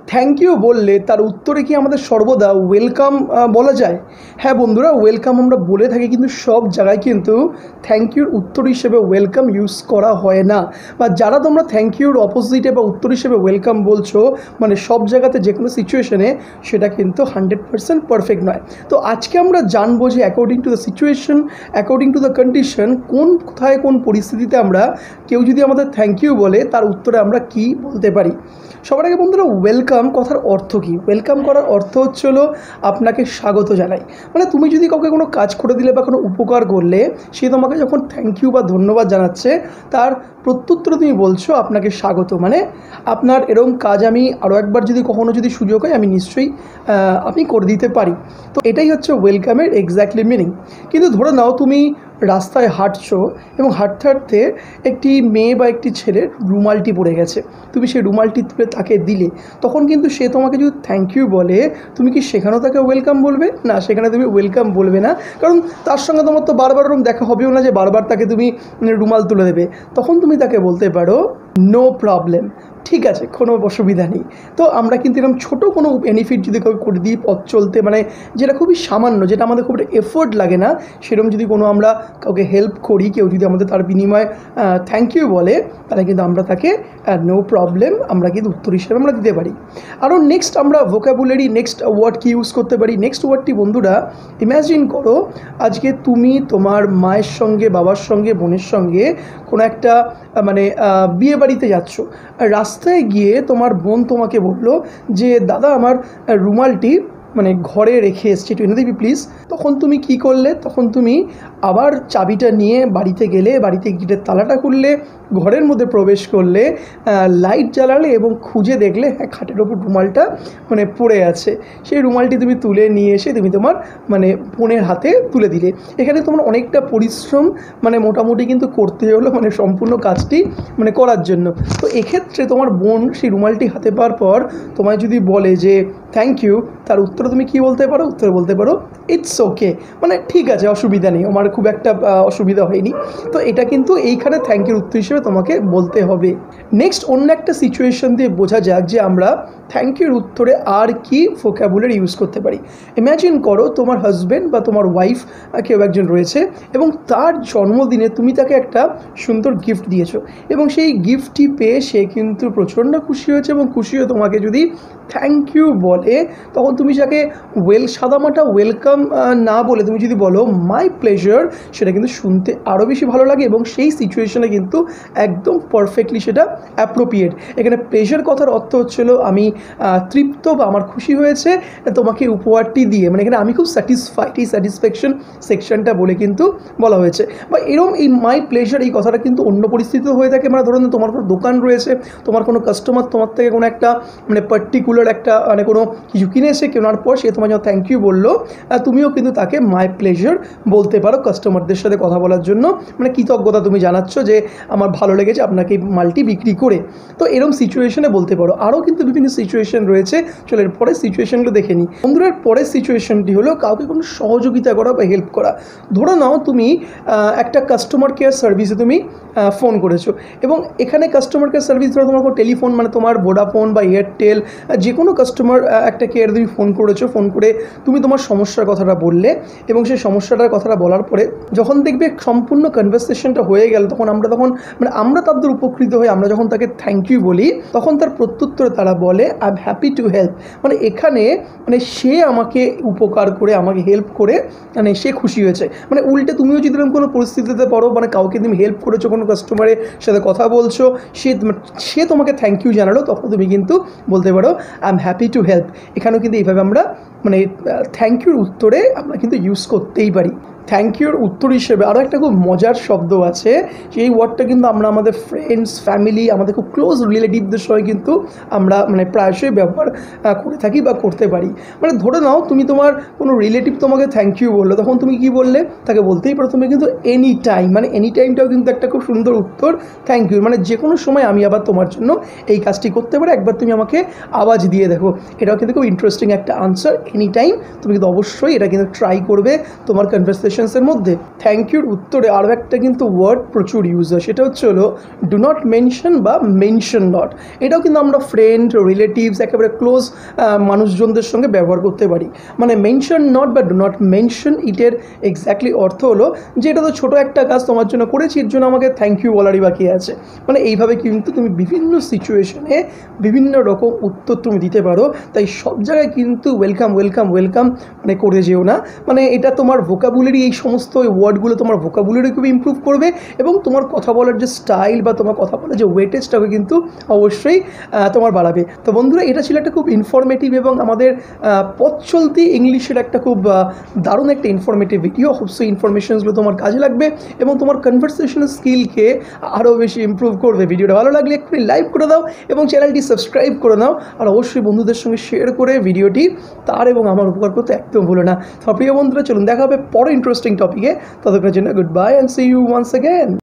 Thank you বললে তার উত্তরে কি আমাদের সর্বদা ওয়েলকাম বলা যায়? হ্যাঁ বন্ধুরা, ওয়েলকাম আমরা বলে থাকি, কিন্তু সব জায়গায় কিন্তু থ্যাংক ইউর উত্তর হিসেবে ওয়েলকাম ইউজ করা হয় না। বা যারা তোমরা থ্যাংক ইউর অপোজিটে বা উত্তর হিসেবে ওয়েলকাম বলছো, মানে সব জায়গাতে যে কোনো সিচুয়েশনে সেটা কিন্তু 100% পারফেক্ট নয়। তো আজকে আমরা জানবো যে according to the situation, according to the condition, কোথায় কোন পরিস্থিতিতে আমরা কেউ যদি আমাদের থ্যাংক ইউ বলে তার উত্তরে আমরা কি বলতে পারি। সবার আগে বন্ধুরা, ওয়েলকাম কথার অর্থ কী? ওয়েলকাম করার অর্থ হচ্ছে হলো আপনাকে স্বাগত জানাই। মানে তুমি যদি কাউকে কোনো কাজ করে দিলে বা কোনো উপকার করলে, সে তোমাকে যখন থ্যাংক ইউ বা ধন্যবাদ জানাচ্ছে, তার প্রত্যুত্তরে তুমি বলছো আপনাকে স্বাগত। মানে আপনার এরকম কাজ আমি আরও একবার যদি কখনো যদি সুযোগ হয় আমি নিশ্চয়ই আমি করে দিতে পারি। তো এটাই হচ্ছে ওয়েলকামের এক্স্যাক্টলি মিনিং। কিন্তু ধরে নাও তুমি রাস্তায় হাঁটছো এবং হাঁটতে হাঁটতে একটি মেয়ে বা একটি ছেলের রুমালটি পড়ে গেছে, তুমি সেই রুমালটি তুলে তাকে দিলে, তখন কিন্তু সে তোমাকে যদি থ্যাংক ইউ বলে, তুমি কি সেখানেও তাকে ওয়েলকাম বলবে? না, সেখানে তুমি ওয়েলকাম বলবে না, কারণ তার সঙ্গে তোমার তো বারবার ওরকম দেখা হবেও না যে বারবার তাকে তুমি রুমাল তুলে দেবে। তখন তুমি তাকে বলতে পারো নো প্রবলেম, ঠিক আছে, কোনো অসুবিধা নেই। তো আমরা কিন্তু এরকম ছোটো কোনো বেনিফিট যদি কাউকে করে দিই পথ চলতে, মানে যেটা খুবই সামান্য, যেটা আমাদের খুব এফোর্ট লাগে না, সেরকম যদি কোনো আমরা কাউকে হেল্প করি, কেউ যদি আমাদের তার বিনিময়ে থ্যাংক ইউ বলে, তাহলে কিন্তু আমরা তাকে নো প্রবলেম আমরা কিন্তু উত্তর হিসেবে আমরা দিতে পারি। আরও নেক্সট আমরা ভোকাবুলারি নেক্সট ওয়ার্ড কি ইউজ করতে পারি। নেক্সট ওয়ার্ডটি বন্ধুরা, ইম্যাজিন করো আজকে তুমি তোমার মায়ের সঙ্গে, বাবার সঙ্গে, বোনের সঙ্গে কোনো একটা মানে বিয়ে বাড়িতে যাচ্ছ। রাস্তায় গিয়ে তোমার বোন তোমাকে বললো যে দাদা আমার রুমালটি মানে ঘরে রেখে এসছি, একটু এনে দিবি প্লিজ। তখন তুমি কি করলে? তখন তুমি আবার চাবিটা নিয়ে বাড়িতে গেলে, বাড়িতে গিয়ে তালাটা খুললে, ঘরের মধ্যে প্রবেশ করলে, লাইট জ্বালালে এবং খুঁজে দেখলে হ্যাঁ খাটের ওপর রুমালটা মানে পড়ে আছে। সেই রুমালটি তুমি তুলে নিয়ে এসে তুমি তোমার মানে বোনের হাতে তুলে দিলে। এখানে তোমার অনেকটা পরিশ্রম মানে মোটামুটি কিন্তু করতে হলো মানে সম্পূর্ণ কাজটি মানে করার জন্য। তো এক্ষেত্রে তোমার বোন সেই রুমালটি হাতে পাওয়ার পর তোমায় যদি বলে যে থ্যাংক ইউ, তার উত্তরে তুমি কী বলতে পারো? উত্তরে বলতে পারো ইটস ওকে, মানে ঠিক আছে, অসুবিধা নেই, আমার খুব একটা অসুবিধা হয়নি। তো এটা কিন্তু এইখানে থ্যাংক ইউর উত্তর হিসেবে তোমাকে বলতে হবে। নেক্সট অন্য একটা সিচুয়েশন দিয়ে বোঝা যাক যে আমরা থ্যাংক ইউর উত্তরে আর কি ভোকাবুলারি ইউজ করতে পারি। ইম্যাজিন করো তোমার হাজব্যান্ড বা তোমার ওয়াইফ কেউ একজন রয়েছে এবং তার জন্মদিনে তুমি তাকে একটা সুন্দর গিফট দিয়েছো এবং সেই গিফটটি পেয়ে সে কিন্তু প্রচণ্ড খুশি হয়েছে এবং খুশি হয়ে তোমাকে যদি থ্যাংক ইউ বলে, তখন তুমি যাকে সাদামাটা ওয়েলকাম না বলে তুমি যদি বলো মাই প্লেজার, সেটা কিন্তু শুনতে আরও বেশি ভালো লাগে এবং সেই সিচুয়েশনে কিন্তু একদম পারফেক্টলি সেটা অ্যাপ্রোপ্রিয়েট। এখানে প্লেজার কথার অর্থ হচ্ছিল আমি তৃপ্ত বা আমার খুশি হয়েছে তোমাকে উপহারটি দিয়ে, মানে এখানে আমি খুব স্যাটিসফাইড, এই স্যাটিসফ্যাকশন সেকশনটা বলে কিন্তু বলা হয়েছে। বা এরকম এই মাই প্লেজার এই কথাটা কিন্তু অন্য পরিস্থিতিও হয়ে থাকে। মানে ধরুন তোমার কোনো দোকান রয়েছে, তোমার কোনো কাস্টমার তোমার থেকে কোনো একটা মানে পার্টিকুলার একটা মানে কোনো কিছু কিনেছে, কেনার পর সে তোমার যখন থ্যাংক ইউ বললো, তুমিও কিন্তু তাকে মাই প্লেজার বলতে পারো কাস্টমারদের সাথে কথা বলার জন্য, মানে কৃতজ্ঞতা তুমি জানাচ্ছ যে আমার ভালো লেগেছে আপনাকে এই মালটি বিক্রি করে। তো এরকম সিচুয়েশনে বলতে পারো। আরও কিন্তু বিভিন্ন সিচুয়েশন রয়েছে, চলো এর পরের সিচুয়েশনগুলো দেখে নিই। বন্ধুরা, পরের সিচুয়েশনটি হলো কাউকে কোনো সহযোগিতা করা বা হেল্প করা। ধরো নাও তুমি একটা কাস্টমার কেয়ার সার্ভিসে তুমি ফোন করেছো এবং এখানে কাস্টমার কেয়ার সার্ভিস ধরো তোমার কোনো টেলিফোন মানে তোমার ভোডাফোন বা এয়ারটেল যে কোনো কাস্টমার একটা কেয়ার তুমি ফোন করেছো, ফোন করে তুমি তোমার সমস্যার কথাটা বললে এবং সেই সমস্যাটার কথাটা বলার পরে যখন দেখবে সম্পূর্ণ কনভারসেশনটা হয়ে গেল, তখন আমরা তাদের উপকৃত হই। আমরা যখন তাকে থ্যাংক ইউ বলি, তখন তার প্রত্যুত্তরে তারা বলে I am happy to help. মানে এখানে মানে সে আমাকে উপকার করে, আমাকে হেল্প করে মানে সে খুশি হয়েছে। মানে উল্টে তুমিও যদি কোনো পরিস্থিতিতে পড়ো, মানে কাউকে তুমি হেল্প করেছো, কোনো কাস্টমারের সাথে কথা বলছো, সে তোমাকে থ্যাংক ইউ জানালো, তখন তুমি কিন্তু বলতে পারো I am happy to help. এখানেও কিন্তু এইভাবে আমরা মানে থ্যাংক ইউর উত্তরে আমরা কিন্তু ইউজ করতেই পারি। থ্যাংক ইউর উত্তর হিসেবে আরও একটা খুব মজার শব্দ আছে, সেই ওয়ার্ডটা কিন্তু আমরা আমাদের ফ্রেন্ডস, ফ্যামিলি, আমাদের খুব ক্লোজ রিলেটিভদের সঙ্গে কিন্তু আমরা মানে প্রায়শই ব্যবহার করে থাকি বা করতে পারি। মানে ধরে নাও তুমি তোমার কোনো রিলেটিভ তোমাকে থ্যাংক ইউ বললো, তখন তুমি কি বললে? তাকে বলতেই পারো তুমি কিন্তু এনি টাইম, মানে এনি টাইমটাও কিন্তু একটা খুব সুন্দর উত্তর থ্যাংক ইউ। মানে যে কোনো সময় আমি আবার তোমার জন্য এই কাজটি করতে পারি, একবার তুমি আমাকে আওয়াজ দিয়ে দেখো। এটাও কিন্তু খুব ইন্টারেস্টিং একটা আনসার, এনি টাইম। তুমি কিন্তু অবশ্যই এটা কিন্তু ট্রাই করবে তোমার কনভারসেশন সেন্টেন্সের মধ্যে। থ্যাংক ইউর উত্তরে আরও একটা কিন্তু ওয়ার্ড প্রচুর ইউজ হয়, সেটা হচ্ছে হলো ডু নট মেনশন বা মেনশন নট। এটাও কিন্তু আমরা ফ্রেন্ড, রিলেটিভস, একেবারে ক্লোজ মানুষজনদের সঙ্গে ব্যবহার করতে পারি। মানে মেনশন নট বা ডু নট মেনশন ইটের এক্স্যাক্টলি অর্থ হলো যে এটা তো ছোটো একটা কাজ তোমার জন্য করেছি, এর জন্য আমাকে থ্যাংক ইউ বলারই বাকি আছে। মানে এইভাবে কিন্তু তুমি বিভিন্ন সিচুয়েশনে বিভিন্ন রকম উত্তর তুমি দিতে পারো। তাই সব জায়গায় কিন্তু ওয়েলকাম ওয়েলকাম ওয়েলকাম মানে করে যেও না। মানে এটা তোমার ভোকাবুলারি, এই সমস্ত ওয়ার্ডগুলো তোমার ভোকাবুলারি খুব ইমপ্রুভ করবে এবং তোমার কথা বলার যে স্টাইল বা তোমার কথা বলার যে ওয়েটেজটাকে কিন্তু অবশ্যই তোমার বাড়াবে। তো বন্ধুরা, এটা ছিল একটা খুব ইনফরমেটিভ এবং আমাদের পথ চলতি ইংলিশের একটা খুব দারুণ একটা ইনফরমেটিভ ভিডিও। অবশ্যই ইনফরমেশনসগুলো তোমার কাজে লাগবে এবং তোমার কনভারসেশন স্কিলকে আরও বেশি ইমপ্রুভ করবে। ভিডিওটা ভালো লাগলে একটু লাইক করে দাও এবং চ্যানেলটি সাবস্ক্রাইব করে নাও। আর অবশ্যই বন্ধুদের সঙ্গে শেয়ার করে ভিডিওটি তার এবং আমার উপকার করতে একদম ভুলো না। তো প্রিয় বন্ধুরা, চলুন দেখা হবে পরে ইন্টারেস্টিং টপিকে। ততক্ষণের জন্য good bye and see you once again.